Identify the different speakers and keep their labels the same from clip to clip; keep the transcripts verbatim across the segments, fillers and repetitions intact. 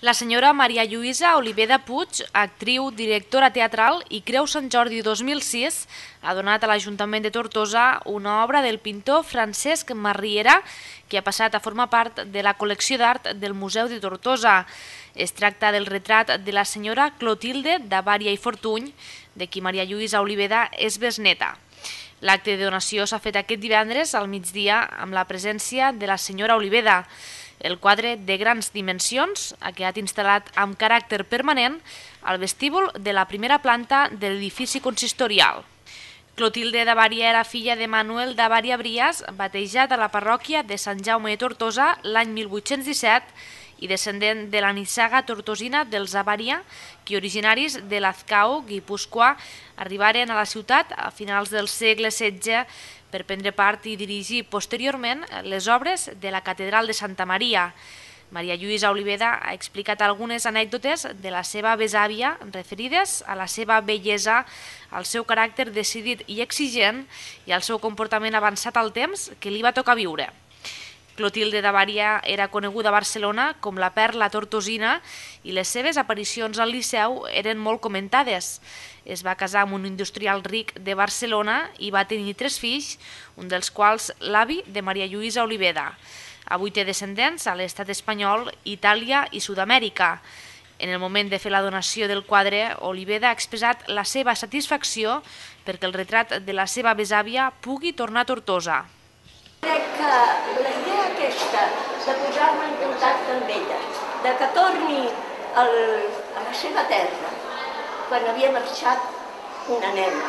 Speaker 1: La senyora Maria Lluïsa Oliveda Puig, actriu, directora teatral i Creu Sant Jordi dos mil sis, ha donat a l'Ajuntament de Tortosa una obra del pintor Francesc Marriera que ha passat a formar part de la col·lecció d'art del Museu de Tortosa. Es tracta del retrat de la senyora Clotilde d'Abària i Fortuny, de qui Maria Lluïsa Oliveda és besneta. L'acte de donació s'ha fet aquest divendres al migdia amb la presència de la senyora Oliveda. El quadre de grans dimensions ha quedat instal·lat amb caràcter permanent al vestíbul de la primera planta de l'edifici consistorial. Clotilde d'Abària era filla de Manuel d'Abària Brias, batejat a la parròquia de Sant Jaume de Tortosa l'any mil vuit-cents disset i descendent de la nissaga tortosina dels Abària, que originaris de Lazcao, Guipúscoa, arribaren a la ciutat a finals del segle setze per prendre part i dirigir posteriorment les obres de la Catedral de Santa Maria. Maria Lluïsa Oliveda ha explicat algunes anècdotes de la seva besàvia referides a la seva bellesa, al seu caràcter decidit i exigent i al seu comportament avançat al temps que li va tocar viure. Clotilde d'Abària era coneguda a Barcelona com la perla tortosina i les seves aparicions al Liceu eren molt comentades. Es va casar amb un industrial ric de Barcelona i va tenir tres fills, un dels quals l'avi de Maria Lluïsa Oliveda. Avui té descendents a l'estat espanyol, Itàlia i Sud-amèrica. En el moment de fer la donació del quadre, Oliveda ha expressat la seva satisfacció perquè el retrat de la seva besàvia pugui tornar a Tortosa.
Speaker 2: Crec que la idea aquesta de posar-me en contacte amb ella, de que torni al, a la seva terra, quan havia marxat una nena,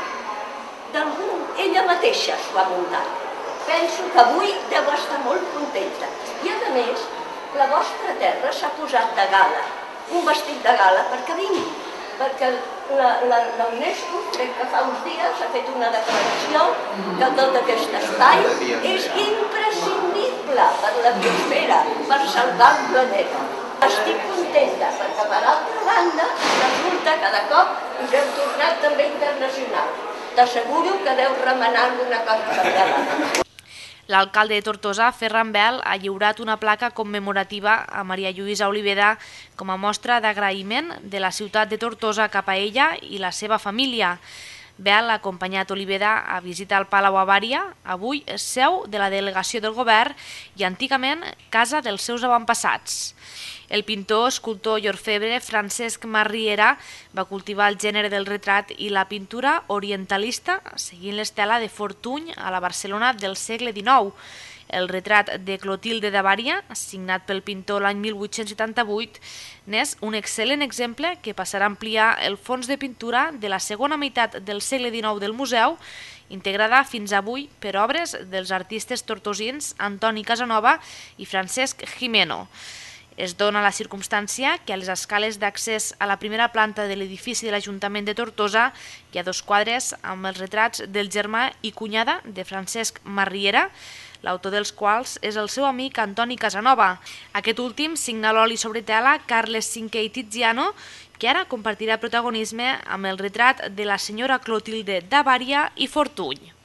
Speaker 2: ella mateixa s'ho ha muntat. Penso que avui deu estar molt contenta. I a més, la vostra terra s'ha posat de gala, un vestit de gala perquè vingui, perquè l'UNESCO, crec que fa uns dies, ha fet una declaració que tot aquest espai és imprescindible per la biosfera, per salvar el planeta. Estic contenta perquè, per altra banda, resulta que de cop us heu tornat també internacional. T'asseguro que deu remenar alguna cosa per allà.
Speaker 1: L'alcalde de Tortosa, Ferran Bel, ha lliurat una placa commemorativa a Maria Lluïsa Oliveda com a mostra d'agraïment de la ciutat de Tortosa cap a ella i la seva família. Bel ha acompanyat Oliveda a visitar el Palau Abària, avui seu de la delegació del govern i antigament casa dels seus avantpassats. El pintor, escultor i orfebre Francesc Marriera va cultivar el gènere del retrat i la pintura orientalista seguint l'estela de Fortuny a la Barcelona del segle dinou. El retrat de Clotilde d'Abària, signat pel pintor l'any mil vuit-cents setanta-vuit, n'és un excel·lent exemple que passarà a ampliar el fons de pintura de la segona meitat del segle dinou del museu, integrada fins avui per obres dels artistes tortosins Antoni Casanova i Francesc Gimeno. Es dona la circumstància que a les escales d'accés a la primera planta de l'edifici de l'Ajuntament de Tortosa hi ha dos quadres amb els retrats del germà i cunyada de Francesc Marriera, l'autor dels quals és el seu amic Antoni Casanova. Aquest últim signa l'oli sobre tela Carles cinquè i Tiziano, que ara compartirà protagonisme amb el retrat de la senyora Clotilde d'Abària i Fortuny.